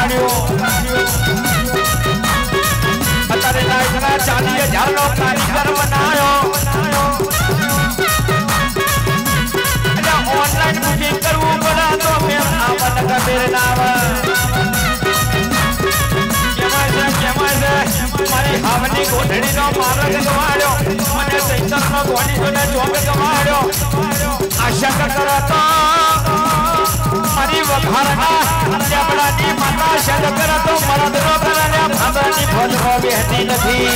વગાડ્યો અત્યારે લાઈટના 40,000 નો કારીગર બનાયો એટલે ઓનલાઈન બુકિંગ કરવું પડે તો મેં આમન કબીર નામ મારી હાવની ગોઠડીનો માર્ગ ગવાડ્યો મને ચૈતરનો ગોઠીનો ચોક ગવાડ્યો આશા કરતો મારી વઘારના લેબડાની માતા શદ કરતો મરદનો કરને ભાદરની ભોજમાં બેહતી નથી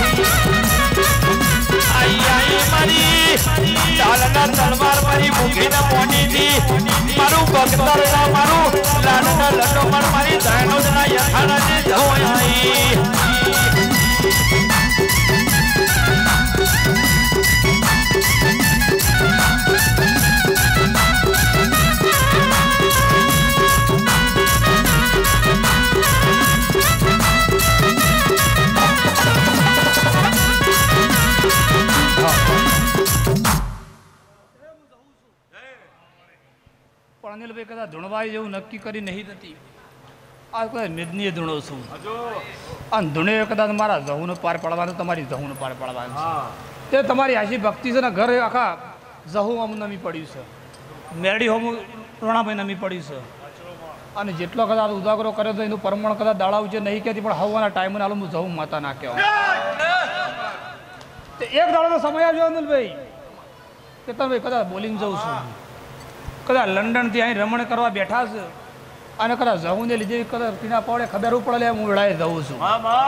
આઈ આઈ મારી ચાલના તલવાર મારી મુખીને મોડીથી મારું ભક્તર ના મારું લાડના લડો મારી દાયનોદના યથાણાને ધોયાઈ અનિલભાઈ કદાચ ધૂણવાઈ જેવું નક્કી કરી નહીં થતી આ કદાચ મેદનીય ધૂણો છું આ ધૂણે કદાચ મારા જહુને પાર પાડવાનું તમારી જહુને પાર પાડવાનું તે તમારી આશી ભક્તિ છે ને ઘરે આખા જહુ આમ નમી પડ્યું છે મેરડી હોમ રોણાભાઈ નમી પડ્યું છે અને જેટલો કદાચ ઉજાગરો કર્યો તો એનું પ્રમાણ કદાચ દાડાવું છે નહીં કહેતી પણ હવાના ટાઈમને હાલ હું જહુ માતા નાખ્યો એક દાડો સમય આવ્યો અનિલભાઈ કે તમે કદાચ બોલિંગ જઉં છું કદાચ લંડનથી અહીં રમણ કરવા બેઠા છે અને કદાચ જહુને લીધે કદાચ પીના પાવડે ખબર પડે હું વેળાએ જઉં છું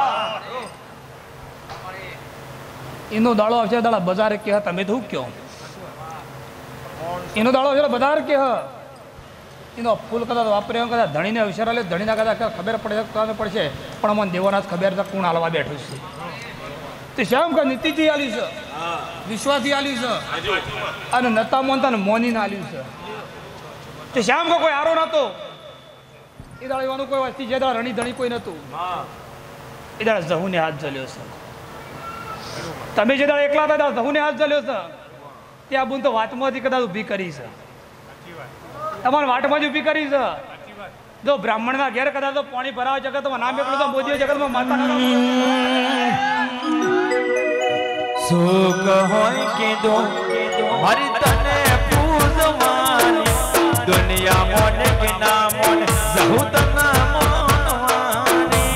એનો દાડો આવશે દાડા બજાર કે તમે તો શું કહો એનો દાડો આવશે બજાર કે એનો ફૂલ કદાચ વાપરે કદાચ ધણીને અવસર લે ધણીના કદાચ ખબર પડશે પણ મને દેવાના જ ખબર છે કોણ હાલવા બેઠું છે તે શ્યામ કા નીતિથી આલ્યું છે વિશ્વાસથી આલ્યું છે અને નતા મોનતા મોનીને આલ્યું છે તે શ્યામ કો કોઈ હારો નતો એ દાડે એવાનું કોઈ વસ્તી જે દાડે રણી ધણી કોઈ નતું એ દાડે જહુને હાથ જલ્યો છે તમે જે દાડે એકલા હતા જહુને હાથ જલ્યો છે ત્યાં બુન તો વાતમાંથી કદાચ ઊભી કરી છે તમારે વાટમાં જ ઊભી કરી છે જો બ્રાહ્મણના ઘેર કદાચ તો પાણી ભરાવે જગતમાં નામ એકલું તો મોદી જગતમાં માતા સુખ હોય કીધો મારી તને પૂજવાની દુનિયા મોને કે ના મોને જહુ તના મોનવાની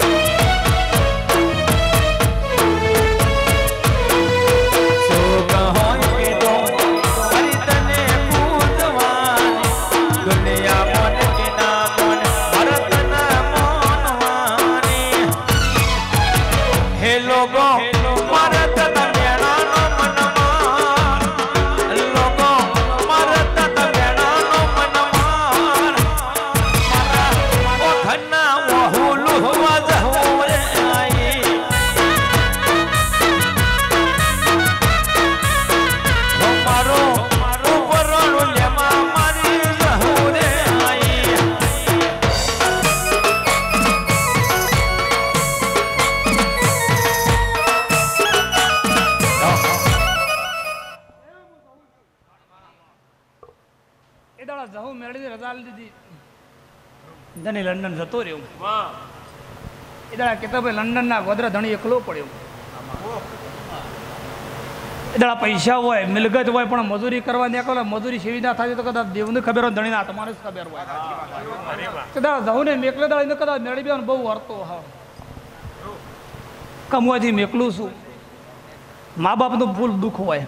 સુખ હોય કીધો મારી તને પૂજવાની દુનિયા મોને કે ના મોને ભરતના મોનવાની હે લોકો લંડન જતો રહ્યો એ દાડા કેતા ભાઈ લંડન ના ગોધરા ધણી એકલો પડ્યો એ દાડા પૈસા હોય મિલકત હોય પણ મજૂરી કરવા નીકળે મજૂરી સેવી ના થાય તો કદાચ દેવને ખબર હોય ધણીના આત્માને જ ખબર હોય કદાચ જવું ને મેકલે દાડા કદાચ મેળવી બેવાનું બહુ હરતો હા કમવાથી મેકલું છું મા બાપનું ફૂલ દુઃખ હોય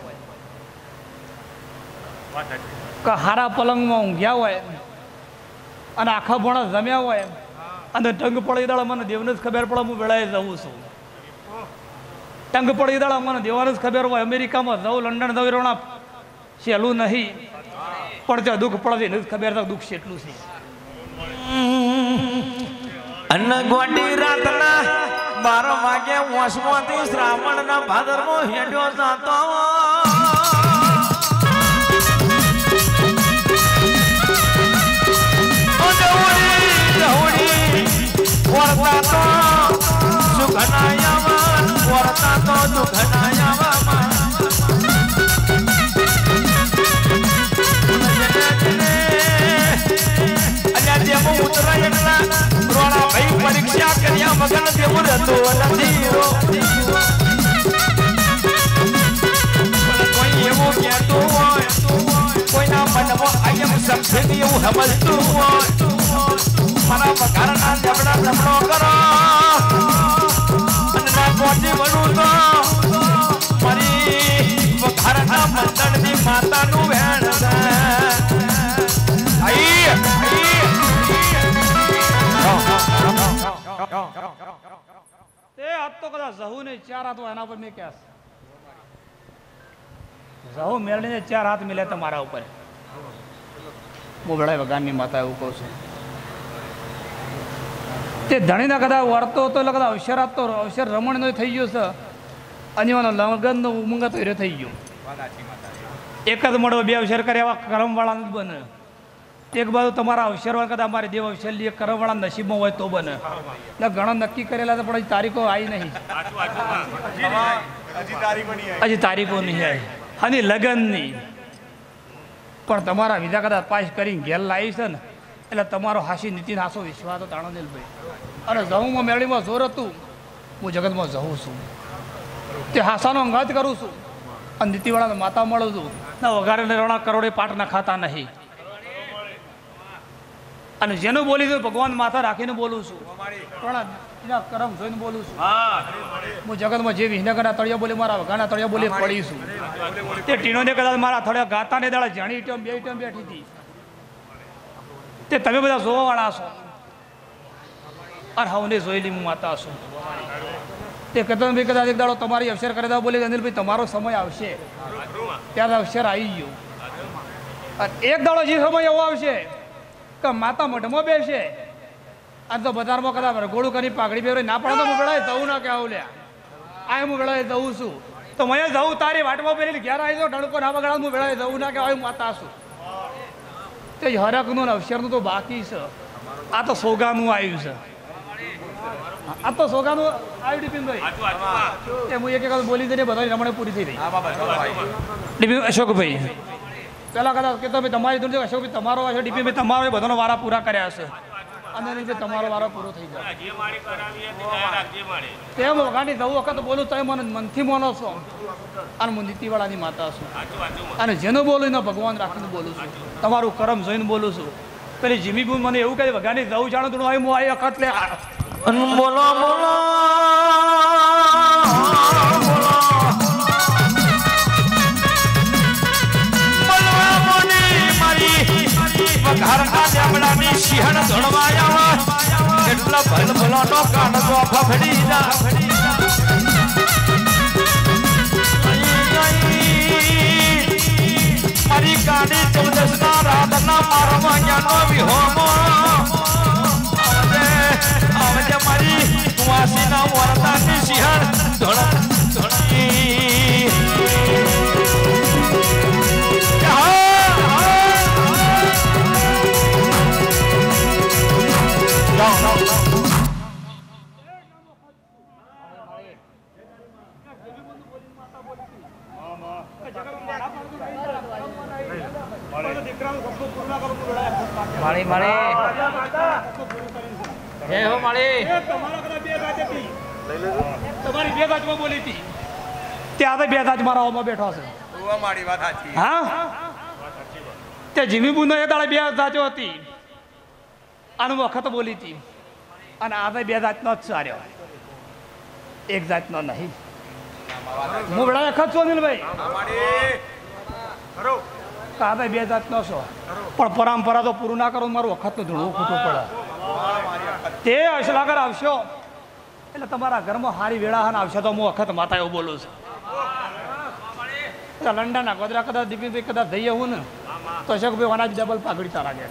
કે હારા પલંગમાં ઊંઘ્યા હોય અને આખા ભોણા જમ્યા હોય અને ટંગ પડી દાડા મને દેવને જ ખબર પડે હું વેળાએ જવું છું ટંગ પડી દાડા મને દેવાને જ ખબર હોય અમેરિકામાં જવું લંડન જવું રોણા સહેલું નહીં પણ ત્યાં દુઃખ પડે એને જ ખબર થાય દુઃખ કેટલું છે અને ગોડી રાતના 12 વાગે વસમાંથી શ્રાવણના ભાદરનો હેડ્યો જાતો સમજતું મારા વઘારના જબડા જબડો કરો અને ના પહોંચી વળું તો મારી વઘારના મંદરની માતાનું વેણ છે તે આજ તો કદાચ જહુ ને 4 હાથ હોય એના પર મેં ક્યાં જહુ મેળવીને 4 હાથ મિલે તમારા ઉપર બોબડાઈ વગાનની માતા એવું કહું છું તે ધણીના કદાચ વર્તો તો એટલે કદાચ અવસર આપતો અવસર રમણનો થઈ ગયો છે અને એનો લગ્નનો ઉમંગ તો એ થઈ ગયો એક જ મળો બે અવસર કરે એવા કરમવાળા નથી બને એક બાજુ તમારા અવસરવાળા કદાચ અમારે દેવ અવસર લઈએ કરમવાળા નસીબમાં હોય તો બને એટલે ઘણા નક્કી કરેલા પણ હજી તારીખો આવી નહીં હજી તારીખો નહીં આવી અને લગ્નની પણ તમારા વિધા કદાચ પાસ કરીને ઘેર લાવી છે ને એટલે તમારો હાસી નીતિ હાસો વિશ્વાસ તો તાણો ભાઈ અને જહુમાં મેળીમાં જોર હતું હું જગતમાં જવું છું તે હાસાનો અંગાત કરું છું અને નીતિવાળાને માતા મળું છું ના વઘારે રણા કરોડે પાઠ ના ખાતા નહીં અને જેનું બોલી છું ભગવાન માથા રાખીને બોલું છું પણ એના કરમ જોઈને બોલું છું હું જગતમાં જે વિહનગરના તળિયા બોલી મારા વઘારના તળિયા બોલી પડી છું તે ટીનોને કદાચ મારા થળિયા ગાતાને દાડા જાણી ઈટમ બે ઈટમ બેઠી હતી તે તમે બધા જોવાવાળા છો અને હવને જોયેલી હું માતા છું તે કદમભાઈ કદાચ એક દાડો તમારી અવસર કરી દો બોલી અનિલભાઈ તમારો સમય આવશે ત્યારે અવસર આવી ગયો અને એક દાડો જે સમય એવો આવશે કે માતા મઢમાં બેસે અને તો બજારમાં કદાચ રગોળું કરી પાઘડી પહેરે ના પડે તો હું વેળાએ જવું ના કે આવું લ્યા આ હું વેળાએ જવું છું તો મેં જવું તારી વાટમાં પહેરી ઘેર આવી જાઉં ઢળકો ના બગાડ હું વેળાએ જવું ના કે હું માતા છું તે હરકનું અવસરનું તો બાકી છે આ તો સોગાનું આવ્યું છે આ તો સોગાનું આવ્યું ડિપિનભાઈ એ હું એક એક બોલી દઈને બધાની રમણે પૂરી થઈ રહી ડિપિન અશોકભાઈ પેલા કદાચ કે તમે તમારી ધૂન અશોકભાઈ તમારો હશે ડીપીભાઈ તમારો બધાનો વારા પૂરા કર્યા હશે અને તમારો વારો પૂરો થઈ જાય તેમ વગાડી જવું વખત બોલું તમે મને મનથી માનો છો અને હું નીતિવાળાની માતા છું અને જેનું બોલું એનો ભગવાન રાખીને બોલું છું તમારું કરમ જોઈને બોલું છું પેલી જીમી બુન મને એવું કહે વગાડી જવું જાણું તું હું આ વખત લે બોલો બોલો ઘરના જામડાની સિંહણ ધોળવાયા એટલા ભલ ભલાનો કાનકો ફફડી જા મારી કાની 14 ના રાતના મારવા યાનો વિહોમો આવજે મારી કુવાસીના વરતાની સિંહણ ધોળી માળી માળી હે હો માળી તમારી બે ગાજમાં બોલી હતી ત્યાં બે ગાજ મારા ઓમાં બેઠો છે હા તે જીમી બુનો એ દાડે બે જાજો હતી આનો વખત બોલી હતી અને આ બે જાતનો જ સાર્યો એક જાતનો નહીં હું બેડા વખત છું અનિલભાઈ કાદા બે જાતનો છો પણ પરંપરા તો પૂરું ના કરો મારું વખત તો ધૂણવું ખોટું પડે તે અસલાગર આવશો એટલે તમારા ઘરમાં હારી વેળા આવશે તો હું વખત માતા એવું બોલું છું લંડનના ગોદરા કદાચ દીપીભાઈ કદાચ જઈએ હું ને તો અશોકભાઈ વાના ડબલ પાઘડી તારા ગયા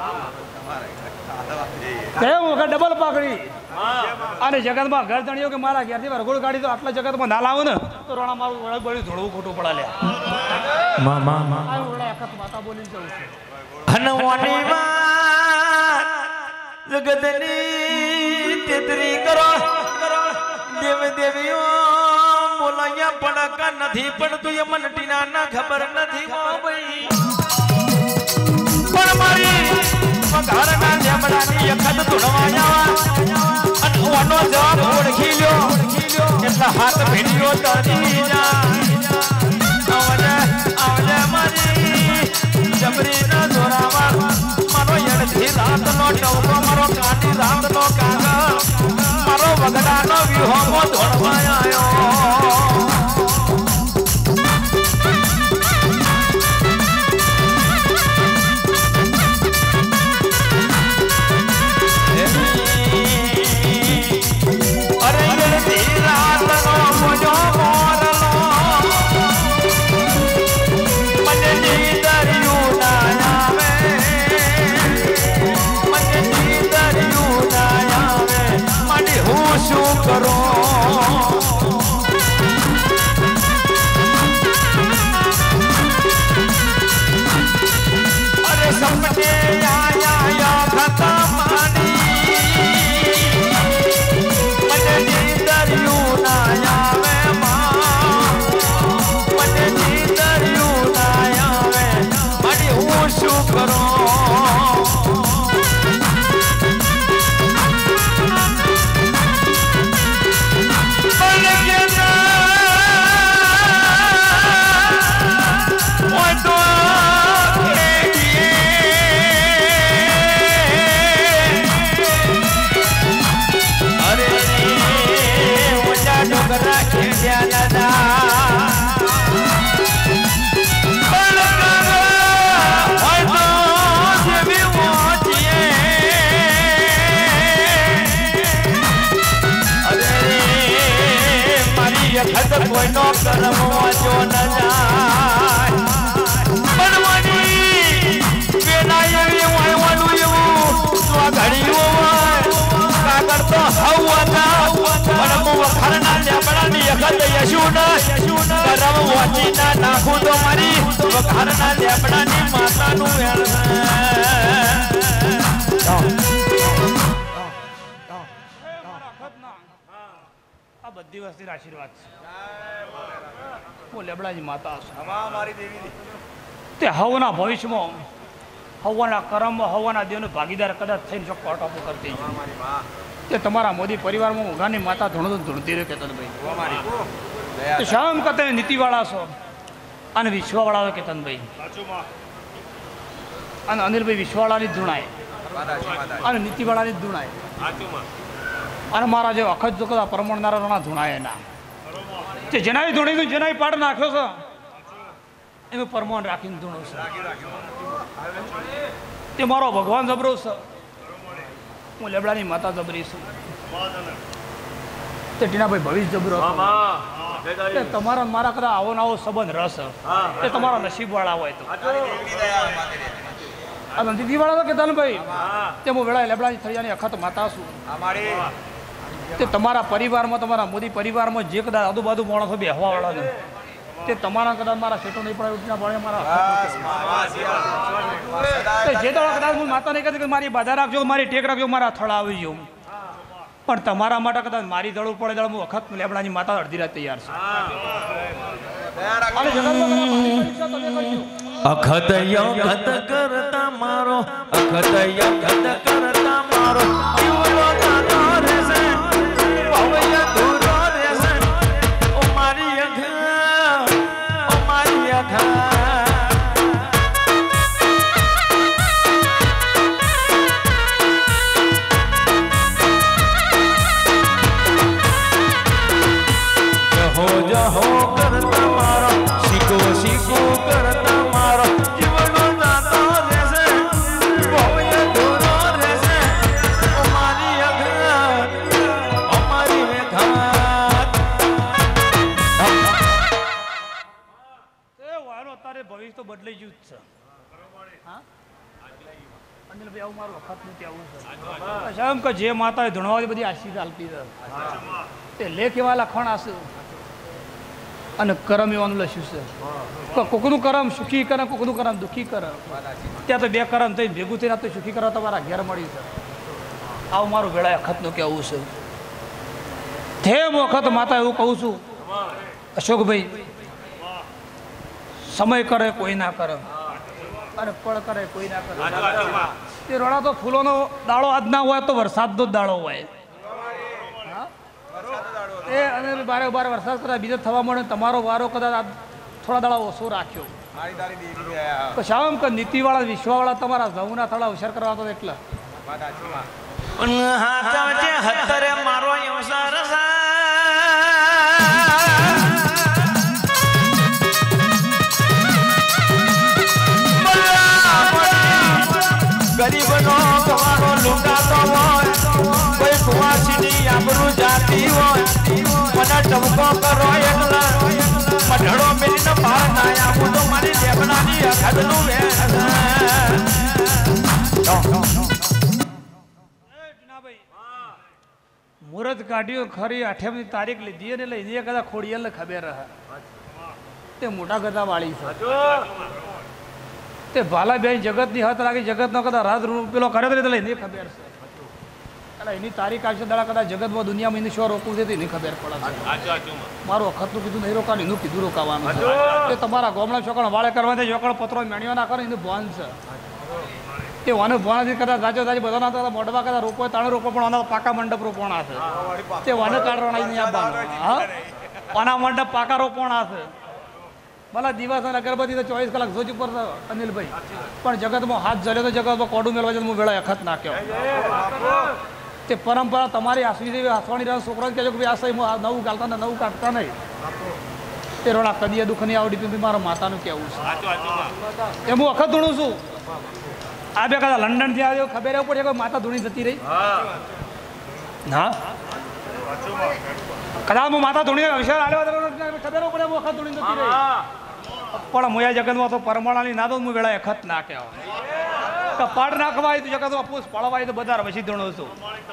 ડબલ પાઘડી અને જગતમાં ઘર જાણ્યો કે મારા ઘેરથી રગોળ ગાડી તો આટલા જગતમાં ના લાવો ને તો રોણા મારું વળગ બળી ધોળવું ખોટું પડે લે માતા બોલી જવું છે જગતની તેતરી કરો દેવ દેવીઓ બોલાયા પડકા નથી પણ તું એ મન ટીના ના ખબર નથી ભાઈ પણ મારી ઘરના જમડાની અખત ધોળવાયા અને ઓનો જવાબ ઓળખી લ્યો એટલા હાથ ભેડીઓ તરી જા આવજે આવજે મારી જબરી ના ધોરાવા મારો રાતનો ટવકો મારો કાઢી રાતનો કાગળ મારો વગડાનો વિહોમો ધોળવા આવ્યો શું કરો અરે સપને આયા ખતા માની મને નીંદર્યું ના આવે મને નીંદર્યું ના આવે મારી હું શું કરો કોઈનો કર્મ વાંચો ન જાય બનવાની પેલા એવી વાળવાનું એવું તો આ ઘડીઓ કાગળ તો હવના પણ હું વખારના લેબડાની અખત યશુન કર્મ વાંચી ના નાખું તો મારી વખારના લેબડાની માતાનું આ બધી વસ્તીના આશીર્વાદ છે હું લેબડાજી માતા છું તે હવના ભવિષ્યમાં હવાના કર્મમાં હવાના દેવનો ભાગીદાર કદાચ થઈને જો કોટાપો કરતી તે તમારા મોદી પરિવારમાં ઉઘાની માતા ધૂણતી રહે કેતનભાઈ તે શામ કતે નીતિવાળા છો અને વિશ્વવાળા કેતનભાઈ અને અનિલભાઈ વિશ્વવાળાની જ ધૂણાય અને નીતિવાળાની જ ધૂણાય અને મારા જે અખત જોકતા પરમણનારા ધૂણાય એના તે જેનાય ધૂણી જેનાય પાડ નાખ્યો છે એનું પરમાણ રાખીને ધૂણો છે તે મારો ભગવાન જબરો છે હું લેબડાની માતા જબરી છું તે ટીનાભાઈ ભવિષ્ય જબરો તે તમારા મારા કદાચ આવો નવો સંબંધ રસ તે તમારા નસીબવાળા હોય તો આ દીદીવાળા તો કેતનભાઈ તે હું વેળા લેબડાની થળિયાની અખત માતા છું તે તમારા પરિવારમાં તમારા મોદી પરિવારમાં જે કદાચ આજુબાજુ માણસો બેહવાવાળા ને તે તમારા કદાચ મારા સેટો નહીં પડે ભણે મારા જે તો કદાચ હું માતા નહીં કહેતી કે મારી બાધા રાખજો મારી ટેક રાખજો મારા થળા આવી જાઉં પણ તમારા માટે કદાચ મારી દળવું પડે દળ હું વખત લેબડાની માતા અડધી રાત તૈયાર છે અખત યખત કરતા મારો અખત યખત કરતા મારો જીવનો દાતો રહેશે ભવય દૂરો રહેશે ઓ મારી અખા જહો જહો કરતા મારો શીખો શીખો કરતા મારો જીવનો દાતો રહેશે ભવય દૂરો રહેશે ઓ મારી અખા ઓ મારી અખા એ વારો અત્યારે ભવિષ્ય તો બદલાઈ ગયું જ છે હા અનિલભાઈ આવું મારું વખત નથી આવું છે એમ કે જે માતાએ ધણવાથી બધી આશીર્વાદ આપી છે તે લેખ એવા લખણ હશે અને કરમ એવાનું લખ્યું છે કોકનું કરમ સુખી કરમ કોકનું કરમ દુઃખી કરમ ત્યાં તો બે કરમ થઈ ભેગું થઈને તો સુખી કરમ તમારા ઘેર મળી છે આવું મારું વેળાએ અખતનું કહેવું છે તેમ વખત માતા એવું કહું છું અશોકભાઈ સમય કરે કોઈ ના કરે અને પળ કરે કોઈ ના કરે તે રોડા તો ફૂલોનો દાડો આજ ના હોય તો વરસાદનો જ દાડો હોય એ અને બારે બાર વરસાદ કદાચ બીજો થવા મળે તમારો વારો કદાચ થોડા દાડા ઓછો રાખ્યો તો શામ કે નીતિવાળા વિશ્વવાળા તમારા જમુના થોડા હોશિયાર કરવા તો એટલે હા ચાવજે હતરે મારો અવસર ગરીબનો તમારો લૂંટાતો હોય કોઈ કુવાસીની આબરૂ જાતી હોય મને ટમકો કરો એકલા મઢડો મેલીને બહાર ના આવું તો મારી લેબડાની અખદનું વેણ મુહૂર્ત કાઢ્યું ખરી 8મી તારીખ લીધી અને લઈને કદાચ ખોડિયાલ ખબર રહે તે મોટા ગધા વાળી છે તે ભાલાબેન જગતની હાથ લાગી જગતનો કદાચ રાત પેલો કરે તો લઈને ખબર છે એટલે એની તારીખ આવશે દાડા કદાચ જગતમાં દુનિયામાં એની શું રોકવું છે તો એની ખબર પડે મારું વખતનું કીધું નહીં રોકાવાનું એનું કીધું રોકાવાનું એ તમારા ગામડા છોકરા વાળે કરવા દે છોકરા પત્રો મેણ્યો ના કરે એનું ભાન છે તે wane ભણાથી કદાચ રાજો રાજ બધાના તો મોઢવા કદાચ રોપો તાણે રોપો પણ આના પાકા મંડપ રોપોણા છે તે wane કાઢવાના નહીં આપવાનું હા આના મંડપ પાકા રોપોણા છે ભલા દિવસ અને અગરબત્તી તો 24 કલાક જોજ ઉપર અનિલભાઈ પણ જગતમાં હાથ જલ્યો તો જગતમાં કોડું મેળવા છે હું વેળા અખત નાખ્યો તે પરંપરા તમારી આસવી જેવી હસવાની રહ્યા છોકરાને કહેજો કે આ સહી નવું ગાલતા ને નવું કાઢતા નહીં તે રોડા કદીએ દુઃખ નહીં આવડી મારા માતાનું કહેવું છે એ હું અખત ધૂણું છું આ બે કદાચ લંડન થી આવ્યો ખબર એવું પડે કોઈ માતા ધૂણી જતી રહી હા કદાચ હું માતા ધૂણી વિચાર આવ્યો ખબર એવું પડે વખત ધૂણી જતી રહી પણ મોયા જગતમાં તો પરમાણાની ના તો હું વેળા અખત ના કહેવા પાડ નાખવાય તો જગતમાં પૂછ પડવાય તો બધા પછી ધૂણું છું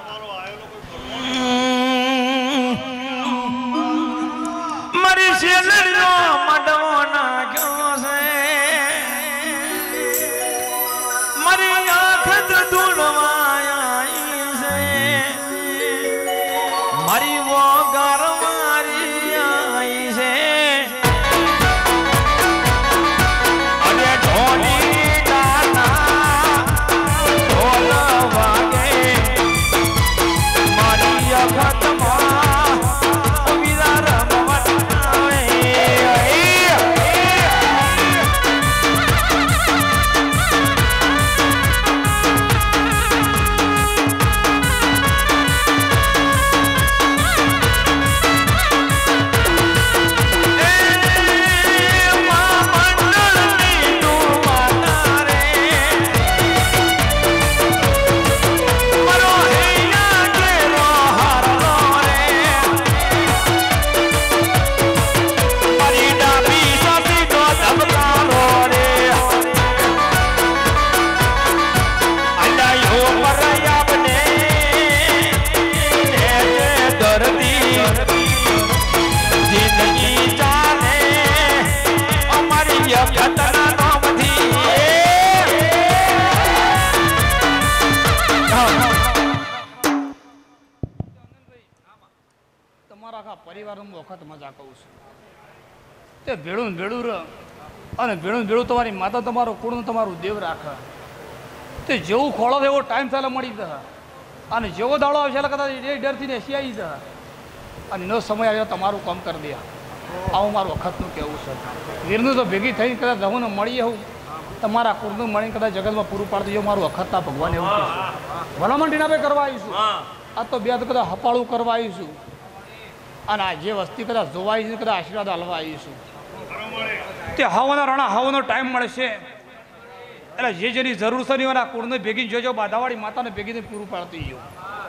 મારી શેરડીનો મડવો નાખ્યો છે મારી આંખ ધૂળવાઈ છે મારી વગર મારી આઈ છે અને ઢોલી દાના ઢોલ વાગે મારી અખતમાં વિરા રમવા પરિવારનું વખત મજા કહું છું તે ભેળું ભેળું રહ અને ભેળું ભેળું તમારી માતા તમારું કુળનું તમારું દેવ રાખે તે જેવું ખોળો એવો ટાઈમ ચાલે મળી જશે અને જેવો દાડો આવશે એટલે કદાચ એ ડરથી ને એસી આવી જશે અને એનો સમય આવ્યો તમારું કામ કરી દે આવું મારું વખતનું કહેવું છે વીરનું તો ભેગી થઈને કદાચ રહું ને મળીએ હું તમારા કુળનું મળીને કદાચ જગતમાં પૂરું પાડી દઈએ મારું વખતના ભગવાન એવું કહેશું ભલામણ ટીના કરવા આવીશું આ તો બે તો કદાચ હપાળું કરવા આવીશું અને આ જે વસ્તી કદાચ જોવાઈ છે કદાચ આશીર્વાદ હાલવા આવીશું તે હવાના રણા હવાનો ટાઈમ મળશે એટલે જે જેની જરૂર છે એના કુળને ભેગી જોજો બાધાવાળી માતાને ભેગીને પૂરું પાડતી ગયો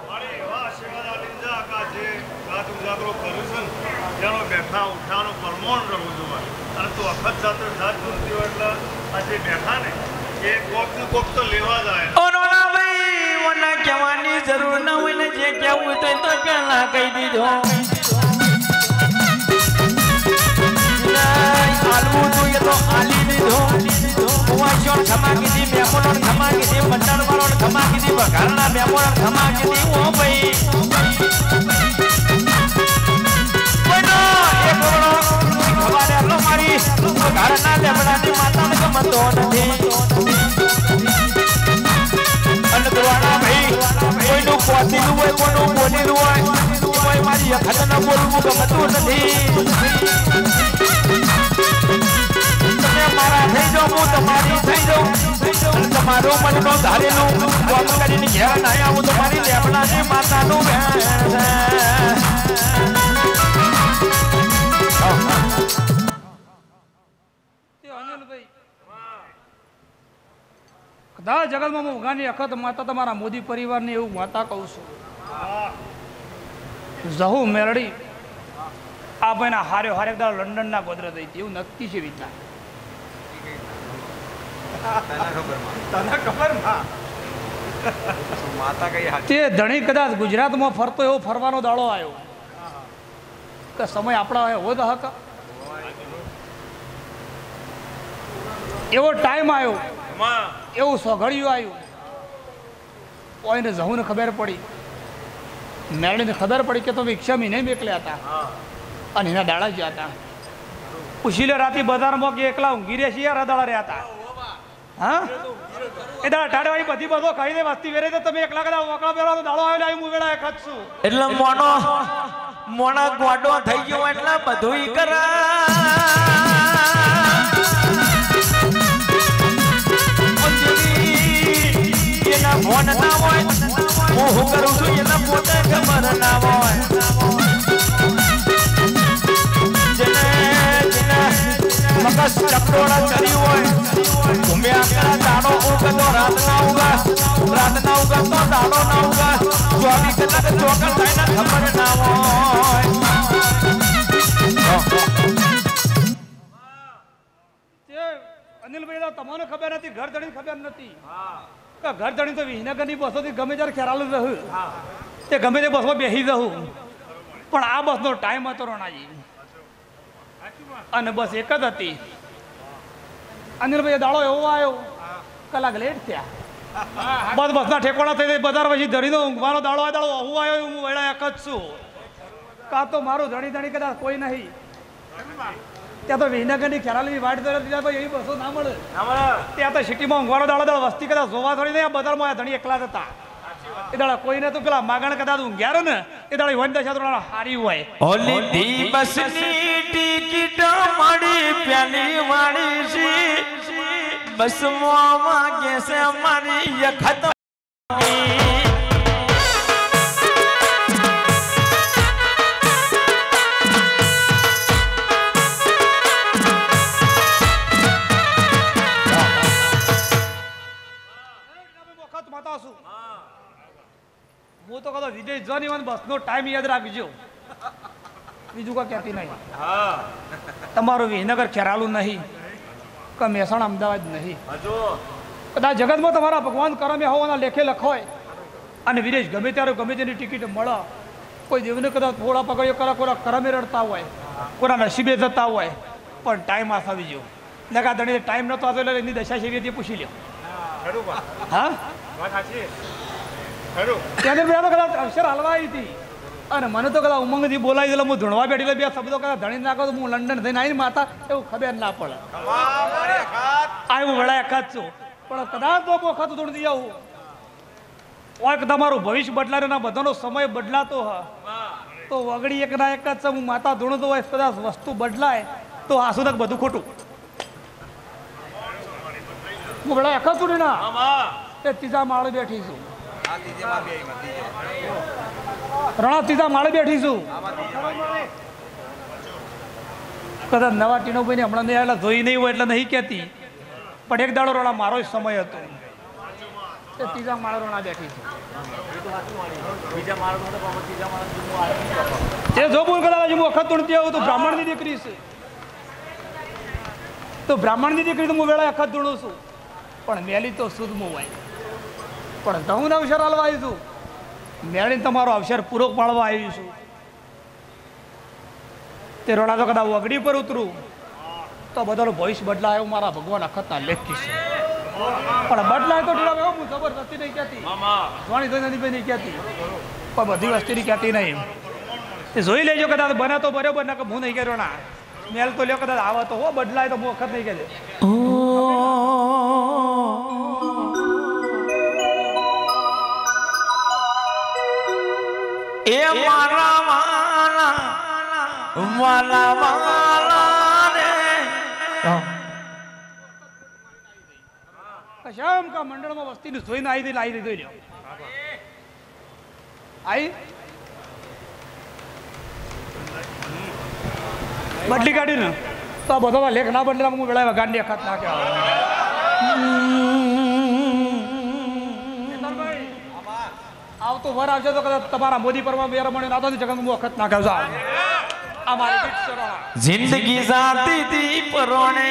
કહેવાની જરૂર ન હોય ને જે કહેવું તો પેલા કહી દીધો આલવું જોઈએ તો આલી દીધો કુવાશીઓ ખમા કીધી બેમોનો ખમા કીધી મંડળ વાળો ખમા કીધી બઘારના બેમોનો ખમા કીધી ઓ ભાઈ કોઈનો એક વળો ખવાને લો મારી બઘારના બેમડાની માતાને ગમતો નથી અનદવાણા ભાઈ કોઈનું પોતીનું હોય કોઈનું બોલીનું હોય કોઈ મારી અખતને બોલવું ગમતું નથી તમે મારા થઈ જાઓ હું તમારી થઈ જાઉં મારું મનનો ધારેલું કોમ કરીને ઘેર ના આવું તો મારી લેબડાની માતાનું વેણ છે અનિલભાઈ કદાચ જગતમાં હું ઉગાની અખત માતા તમારા મોદી પરિવારને એવું માતા કહું છું જહુ મેરડી આ ભાઈના હારે હારે લંડનના ગોદરે દઈ હતી એવું નક્કી છે વિચાર તે ધણી કદાચ ગુજરાતમાં ફરતો એવો ફરવાનો દાડો આવ્યો કે સમય આપણા એવો તો હક એવો ટાઈમ આવ્યો એવું સોઘડિયું આવ્યું કોઈને જહુને ખબર પડી મેરડીને ખબર પડી કે તો રિક્ષામાં નહીં મેકલ્યા હતા અને એના દાડા જ્યાં હતા પૂછી લે રાતે બજારમાં કે એકલા ઊંઘી રહ્યા છીએ દાડા રહ્યા હતા હા એ દાડા ટાળવાળી બધી બધો કહી દે વસ્તી વેરે તો તમે એકલા કદા વકડા પેલા દાડો આવેલા હું વેળા એક જ છું એટલે મોણા ગોડો થઈ ગયો એટલે બધું એના ફોન ના હોય હું કરું છું એના પોતે ખબર ના હોય મગજ ચપટોળા ચડી હોય ઘૂમ્યા કરા દાડો ઉગતો રાત ના ઉગા તો દાડો ના ઉગા 24 કલાક ચોકર થઈને ખબર ના હોય અનિલભાઈ તમને ખબર નથી ઘર ધણી ખબર નથી ઘર ધણી તો વિસનગરની બસોથી ગમે ત્યારે ખેરાલું રહું તે ગમે તે બસમાં બેસી જવું પણ આ બસનો ટાઈમ હતો રોણાજી અને બસ એક જ હતી અનિલભાઈ દાડો એવો આવ્યો કલાક લેટ થયા બસના ઠેકોણા થઈ બજાર પછી ધણીનો ઊંઘવાનો દાડો દાડો હું આવ્યો હું વેળા એક જ છું કાં તો મારું ધણી કદાચ કોઈ નહીં ત્યાં તો વિસનગરની ખેરાલી વાટ એવી બસો ના મળે ત્યાં તો સિટીમાં ઊંઘવાનો દાડો વસ્તી કદાચ જોવા થોડી નહીં બજારમાં ધણી એકલા જ હતા એ દાડા કોઈને તો પેલા માગણ કદાચ ઊંઘ્યા ને એ દાડા વન દશા હારી હોય ઓલી દિવસની ટિકિટ મળી પેલી વાળી છે બસમાં વાગે છે મારી યખત હું તો કહો વિજય જોની બસનો ટાઈમ યાદ રાખજો બીજું કોઈ કહેતી નહીં તમારું વિસનગર ખેરાલું નહીં કે મહેસાણા અમદાવાદ નહીં કદાચ જગતમાં તમારા ભગવાન કરમે હોવાના લેખે લખોય અને વિદેશ ગમે ત્યારે ગમે તેની ટિકિટ મળે કોઈ દેવને કદાચ થોડા પકડ્યો કરે કોઈના કરમે રડતા હોય કોઈના નસીબે જતા હોય પણ ટાઈમ આ આવી ગયો નકા ધણી ટાઈમ નતો આવતો એટલે એની દશા સેવી હતી પૂછી લ્યો હા ત્યાં તો કદાચ અક્ષર હલવાઈ હતી અને મને તો કદાચ ઉમંગથી બોલાવી એટલે હું ધૂણવા બેઠી બે શબ્દો કદાચ ધણી નાખો તો હું લંડન થઈને આવીને માતા એવું ખબર ના પડે આ હું વડા એક જ છું પણ કદાચ તો વખત ધૂણતી આવું ઓય તમારું ભવિષ્ય બદલાય ના બધાનો સમય બદલાતો હા તો વગડી એકના એક જ છે હું માતા ધૂણતો હોય કદાચ વસ્તુ બદલાય તો આ સુધી બધું ખોટું હું વડા એક જ છું ના એ ત્રીજા માળે બેઠી છું રણા ત્રીજા માળે બેઠી છું કદાચ નવા ટીનોભાઈ ને હમણાં નહીં આવેલા ધોઈ નહીં હોય એટલે નહીં કહેતી પણ એક દાડો રણા મારો જ સમય હતો એ ત્રીજા માળે રણા બેઠી છે જો બોલ કદાચ હું વખત તોડતી આવું તો બ્રાહ્મણની દીકરી છે તો બ્રાહ્મણની દીકરી તો હું વેળા વખત તોડું છું પણ મેલી તો શુદ્ધ હું હોય પણ હું અવસર હાલવા આવી છું મેળીને તમારો અવસર પૂરો પાડવા આવી છું તે રોડા તો કદાચ વગડી પર ઉતરું તો બધાનું ભવિષ્ય બદલાય એવું મારા ભગવાન અખતના લેખી છે પણ બદલાય તો ઢીલા હું જબરદસ્તી નહીં કહેતી જોવાની જોઈ નથી નહીં કહેતી પણ બધી વસ્તીની કહેતી નહીં એ જોઈ લેજો કદાચ બને તો બરાબર ના કે હું નહીં કર્યો ના મેલ તો લ્યો કદાચ આવે તો હો બદલાય તો હું વખત નહીં કહેજે એ મારા વાલા વાલા વાલા રે શ્યામ કા મંડળમાં વસ્તીને જોઈને આવી લાવી દીધો રહ્યો આઈ બદલી કાઢી ને તો બધા લેખ ના બદલે હું વેળાવા ગાંડી અખાત નાખ્યા આવતો વર આવશે તો કદાચ તમારા મોદી પરવા મેર મળે ના તો જગત હું અખત નાખ્યા આ મારી જિંદગી જાતી તી પરોણે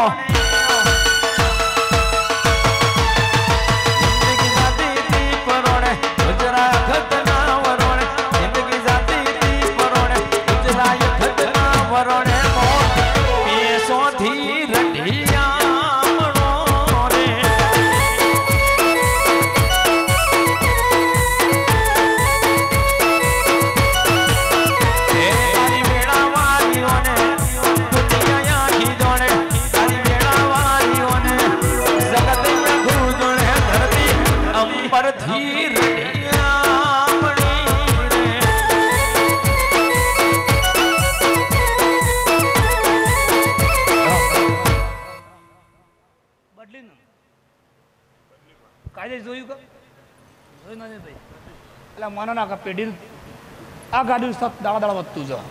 પેઢી આ ગાડી દાડા વધતું જ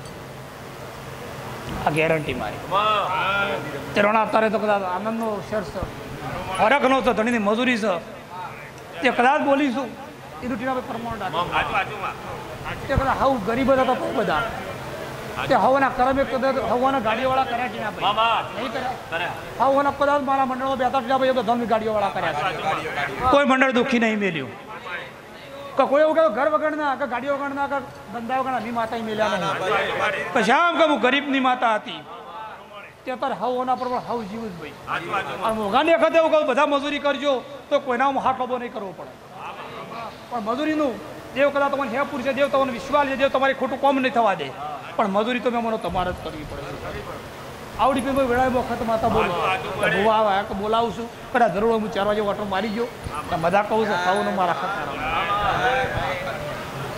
આ ગેરંટી મારી તેરોણા અત્યારે તો કદાચ આનંદનો શેર છે ફરક નો તો ધણીની મજૂરી છે તે કદાચ બોલીશું એ રૂટીના પ્રમાણ તે કદાચ હાવ ગરીબ હતા તો બધા તે હવાના કરમે કદાચ હવાના ગાડીઓવાળા કર્યા છે નહીં કર્યા હવાના કદાચ મારા મંડળમાં બેઠા ધન ગાડીઓવાળા કર્યા છે કોઈ મંડળ દુઃખી નહીં મેલ્યું કોઈ એવું કહ્યું ઘર વગરના કે ગાડીઓ વગરના કે ધંધા વગરના ની માતા મેલ્યા નહીં પછી આમ કે હું ગરીબની માતા હતી તે અત્યારે હવના પર હવ જીવું જ ભાઈ મોઘાની વખતે એવું કહું બધા મજૂરી કરજો તો કોઈના હાથ લોબો નહીં કરવો પડે પણ મજૂરીનું દેવ કદાચ તમને હે પૂરશે દેવ તમને વિશ્વાસ છે દેવ તમારી ખોટું કોમ નહીં થવા દે પણ મજૂરી તો મેં મને તમારે જ કરવી પડે આવડી પી વેળા વખત માતા બોલો ભૂવા આવ્યા કે બોલાવું છું કદાચ જરૂર હું 4 વાગે ઓટો મારી ગયો મજા કહું છું ખાવું મારા ખાતા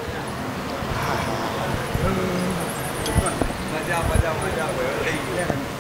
મજા મજા મજા